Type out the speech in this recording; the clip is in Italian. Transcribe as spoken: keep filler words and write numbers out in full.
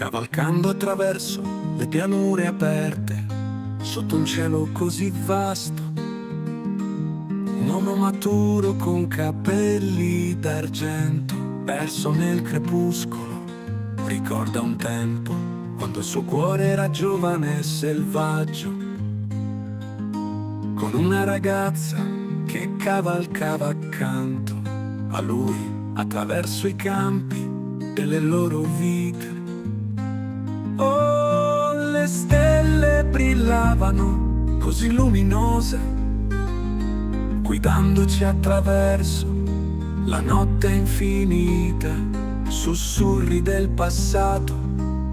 cavalcando attraverso le pianure aperte, sotto un cielo così vasto. Un uomo maturo con capelli d'argento, perso nel crepuscolo, ricorda un tempo quando il suo cuore era giovane e selvaggio, con una ragazza che cavalcava accanto a lui attraverso i campi delle loro vite. Oh, le stelle brillavano così luminose, guidandoci attraverso la notte infinita, sussurri del passato